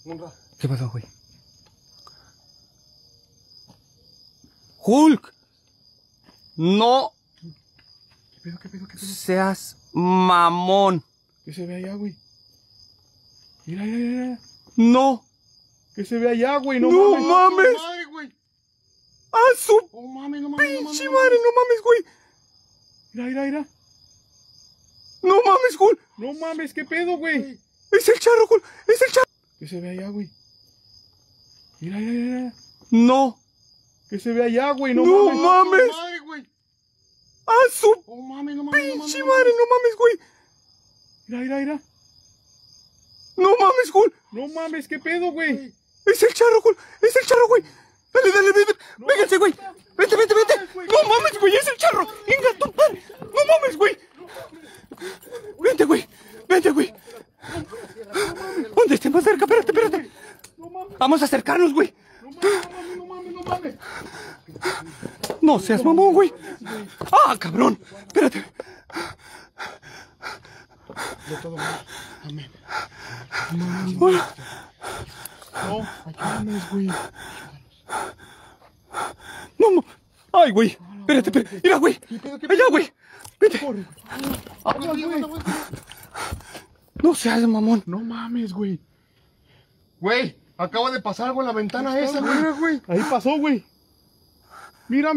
¿Qué pasó, güey? ¡Hulk! No ¿Qué pedo? seas mamón. ¿Qué se ve allá, güey? Mira. No. ¿Qué se ve allá, güey? No mames. Madre, güey. ¡A su No mames. pinche madre! ¡No mames, güey! Mira. ¡No mames, Hulk! No mames, ¿qué pedo, güey? ¡Es el charro, Hulk! ¡Es el charro! ¿Qué se ve allá, güey? Mira. No. ¿Qué se ve allá, güey? No mames. mames. Madre, güey. ¡A su No mames. pinche madre! ¡No mames, güey! Mira. ¡No mames, Hulk! No mames, ¿qué pedo, güey? ¡Es el charro, Hulk! ¡Es el charro, güey! Dale, vete. Vénganse, güey. Vete. No mames, güey, es el charro. Venga, tu padre. No mames, güey. Vente, güey. ¿Dónde esté más cerca? Espérate. Vamos a acercarnos, güey. No mames. No seas mamón, güey. Ah, cabrón. Espérate. De todo mal. Amén. Hola. No, ayúdanos, güey. No. Ay, güey. Espérate. Mira, güey. Allá, güey. Vete. No seas mamón. No mames, güey. Güey, acaba de pasar algo en la ventana esa, güey. Ahí pasó, güey. Mira.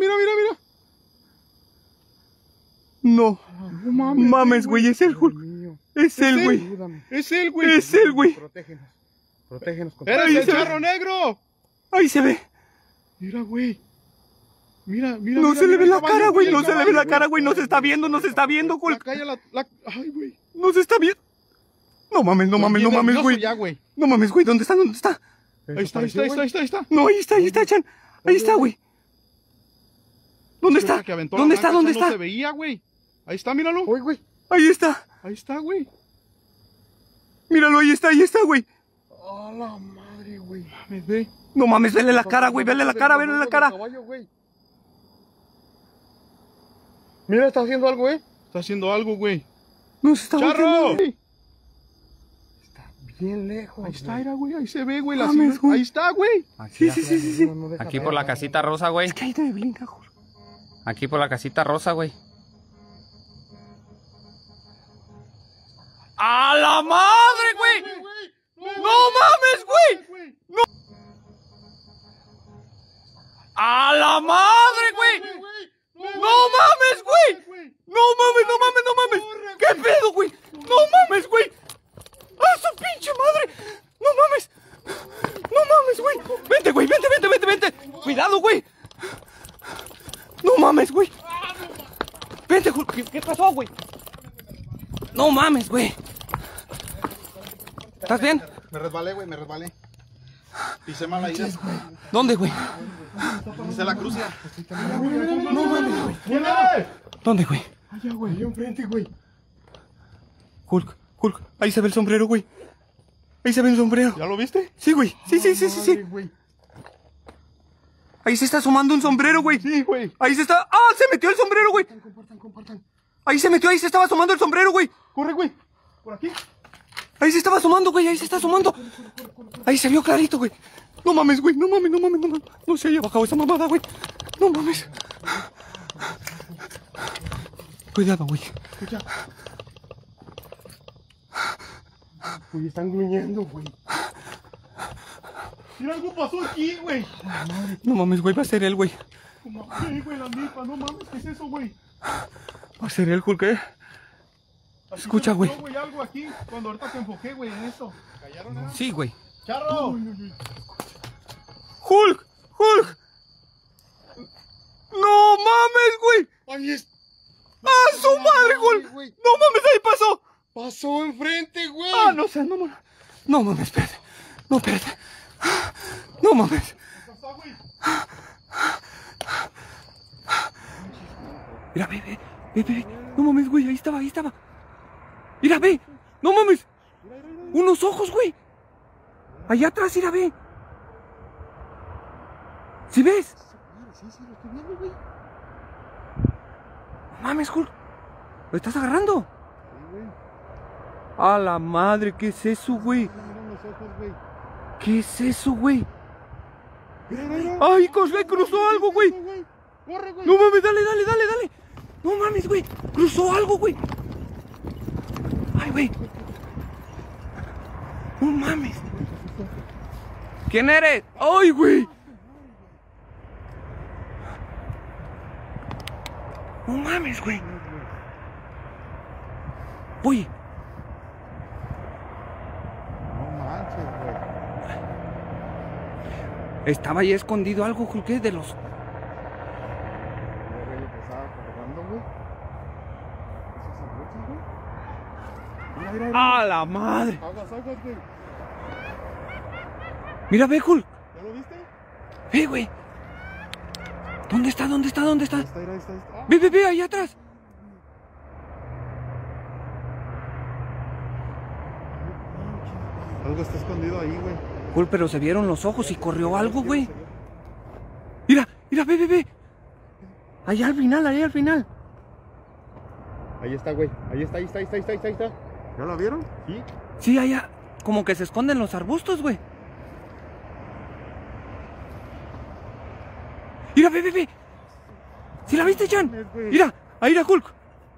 No. No mames. Mames, güey, es el Hulk. Es él, güey. Es él, güey. Es él, güey. Protégenos. ¡Eres ¡Eres el el charro negro! Ahí se ve. Mira, güey. Mira. No se le ve la cara, güey. No se le ve la cara, güey. No se está viendo, Hulk. Ay, güey. No se está viendo. No mames, güey. Ya, güey. No mames, güey. ¿Dónde está? Ahí está. No, ahí está, Chan. Ahí está, güey. ¿Dónde está? ¿Dónde está? No se veía, güey. Ahí está, míralo. Güey. Ahí está. Ahí está, güey. Míralo, ahí está, güey. A la madre, güey. Mames, ve. No mames, vele la cara, güey. Vele la cara. Mira, está haciendo algo, Está haciendo algo, güey. No se está ¡Charro! volteando. Está bien lejos. Ahí está, güey. Ahí se ve, güey. Mames, güey. Ahí está, güey. Sí. Aquí por la casita rosa, güey. Es que ahí te brinca, Hulk. Aquí por la casita rosa, güey. ¡A la madre, güey! ¡No mames, güey! ¡No! ¡A la madre, güey! ¡No mames, güey! ¡No mames! ¿Qué pedo, güey? ¡No mames, güey! ¡A su pinche madre! ¡No mames, güey! ¡Vente, güey! ¡Vente! ¡Cuidado, güey! ¡No mames, güey! ¡Vente, Hulk! ¿Qué pasó, güey? ¡No mames, güey! ¿Estás bien? Me resbalé, güey. Pisé mal ahí. ¿Dónde, güey? Pisé la cruz ya. No mames, güey. ¿Quién es? ¿Dónde, güey? Allá, güey. Ahí enfrente, güey. Hulk. Ahí se ve el sombrero, güey. Ahí se ve el sombrero. ¿Ya lo viste? Sí, güey. Sí. Madre, güey. Ahí se está asomando un sombrero, güey. Sí, güey. Ahí se está... ¡Ah! Se metió el sombrero, güey. Compartan. Ahí se metió, ahí se estaba asomando el sombrero, güey. Corre, güey. Por aquí. Ahí se estaba asomando, güey. Ahí se está asomando. Ahí se vio clarito, güey. No mames, güey. No mames. No se haya bajado esa mamada, güey. No mames. Cuidado, güey. Escucha. Güey, están gruñendo, güey. Mira, algo pasó aquí, güey. No mames, güey. Va a ser él, güey. Sí, güey, la neta. No mames, ¿qué es eso, güey? Va a ser él, Hulk, ¿eh? Escucha, güey. Algo aquí, cuando ahorita te enfoqué, güey, en esto. ¿Callaron, eh? Sí, güey. ¡Charro! ¡Hulk! ¡No mames, güey! ¡Ahí es! ¡Ah, su madre, Hulk! ¡No mames, ahí pasó! ¡Pasó enfrente, güey! ¡Ah, no sé, no mames! No mames, espérate. No, espérate. No mames. ¿Qué pasó, güey? Mira, ve. No mames, güey, ahí estaba. Mira, ve. No mames. Unos ojos, güey. Allá atrás, mira, ve. ¿Sí ves? Sí, lo estoy viendo, güey. No mames, Hulk. ¿Lo estás agarrando? Sí, güey. A la madre, ¿qué es eso, güey? Mira los ojos, güey. ¿Qué es eso, güey? Mira, mira. ¡Ay, cruzó algo, güey! Corre, güey. No mames, dale. No mames, güey. Cruzó algo, güey. Ay, güey. No mames. ¿Quién eres? ¡Ay, güey! No mames, güey. Oye. No manches, güey. Estaba ahí escondido algo, ¿qué? De los... Mira, güey, lo que estaba colgando, güey. ¿Es esa brocha, güey? Mira, mira. ¡A la madre! Aguas, güey. Mira, ve, Hulk. ¿Ya lo viste? Ve, güey. ¿Dónde está? Ahí está. Ah, Ve, allá atrás. algo está escondido ahí, güey. Hulk, pero se vieron los ojos y corrió algo, güey. Mira, ve. Allá al final. Ahí está, güey. Ahí está. ¿Ya lo vieron? Sí. Sí, allá. Como que se esconden los arbustos, güey. Mira, ve. ¿Sí la viste, Chan? Mira, ahí era Hulk.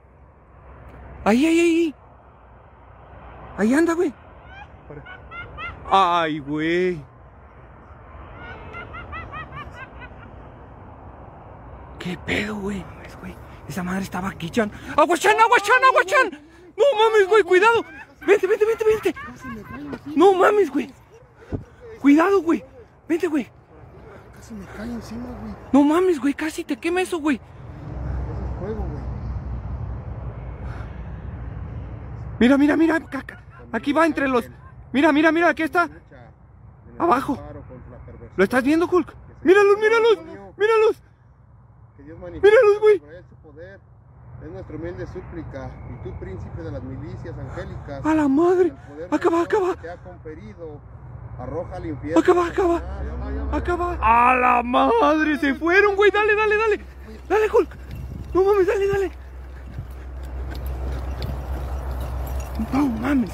Ahí. Ahí anda, güey. Ay, güey. ¿Qué pedo, güey? Esa madre estaba aquí, Chan. ¡Agua, Chan! No mames, güey, cuidado. Vente. No mames, güey. Cuidado, güey. Vente, güey. Casi me cae encima, güey. No mames, güey, casi te quema eso, güey. Ese es fuego, güey. Mira. Aquí va entre los... Mira, aquí está. Abajo. ¿Lo estás viendo, Hulk? Míralos. Que Dios Míralos, güey. por él su poder. Es nuestra humilde súplica. Y tú, príncipe de las milicias angélicas. A la madre. el poder Acaba. que te ha conferido, arroja al infierno. Acaba. A la madre, se fueron, güey. Dale. Dale, Hulk. No mames, dale. No mames.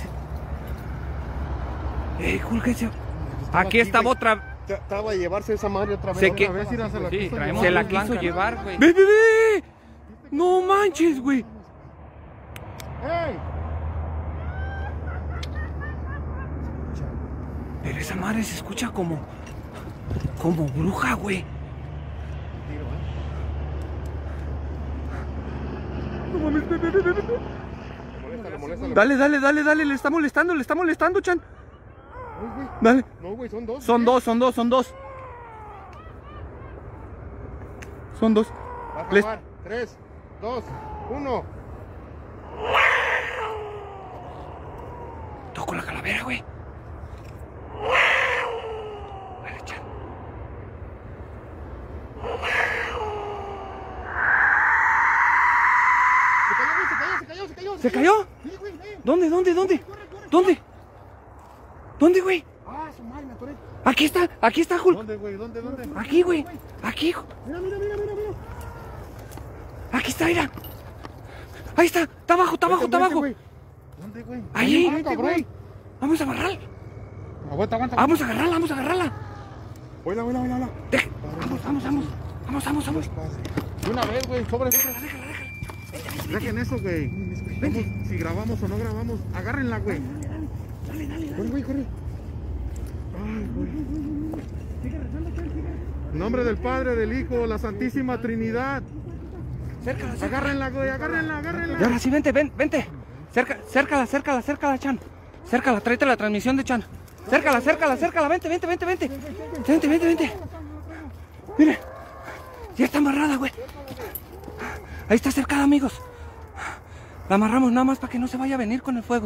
Hulk, aquí estaba otra. Trataba de llevarse esa madre otra vez. Se la quiso llevar, güey. Ve. No manches, güey. ¡Ey! Pero esa madre se escucha como bruja, güey. No mames, ve. Moléstalo. Dale, le está molestando, Chan. Dale. No, güey, son dos. Son dos. Va a acabar. 3, 2, 1. Toco la calavera, güey. Vale, Chan. Se cayó. ¿Se cayó? Sí, güey, ven. ¿Dónde? Corre. ¿Dónde, güey? Ah, su madre, me atoré. Aquí está, Hulk. ¿Dónde, güey? ¿Dónde? Aquí, güey. Aquí. Mira. Aquí está, mira. Ahí está. Está abajo. Güey. ¿Dónde, güey? Ahí. Cabrón. Vamos a agarrarla. Aguanta. Vamos a agarrarla. Hola. Vamos. De una vez, güey, sobre. Dejen eso, güey. Vamos, si grabamos o no grabamos, agárrenla, güey. Dale. Corre. Ay, güey. En nombre del Padre, del Hijo, la Santísima Trinidad. Cércala. Agárrenla, güey, agárrenla. Y ahora sí, vente. Cércala, Chan. Cércala, tráete la transmisión de Chan. Cércala. Vente. Mire. Ya está amarrada, güey. Ahí está cercada, amigos. La amarramos nada más para que no se vaya a venir con el fuego.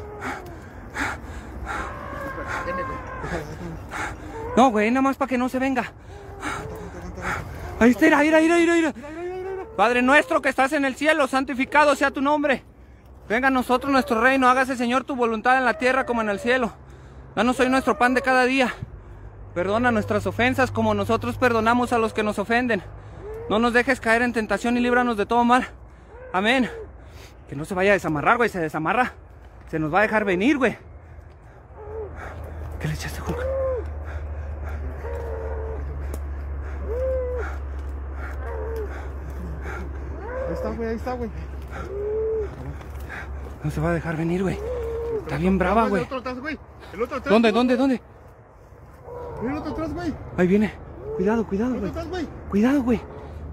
No, güey, nada más para que no se venga. Ahí está, mira. Padre nuestro que estás en el cielo, santificado sea tu nombre. Venga a nosotros nuestro reino, hágase, Señor, tu voluntad en la tierra como en el cielo. Danos hoy nuestro pan de cada día. Perdona nuestras ofensas como nosotros perdonamos a los que nos ofenden. No nos dejes caer en tentación y líbranos de todo mal. Amén. Que no se vaya a desamarrar, güey. Se desamarra. Se nos va a dejar venir, güey. ¿Qué le echaste, Hulk? Ahí está, güey, ahí está, güey. No se va a dejar venir, güey. Está bien brava, güey. El otro atrás, güey. El otro atrás. ¿Dónde, güey. dónde, dónde? El otro atrás, güey. Ahí viene. Cuidado, cuidado, El otro güey. atrás, güey. Cuidado, güey.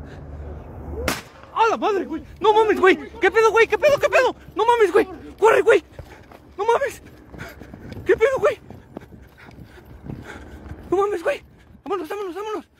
¡A la madre, güey! ¡No mames, güey! ¿Qué pedo, güey? ¿Qué pedo, qué pedo? ¡No mames, güey! ¡Corre, güey! ¡No mames! ¿Qué pedo, güey? ¡No mames, güey! ¡Vámonos, vámonos, vámonos!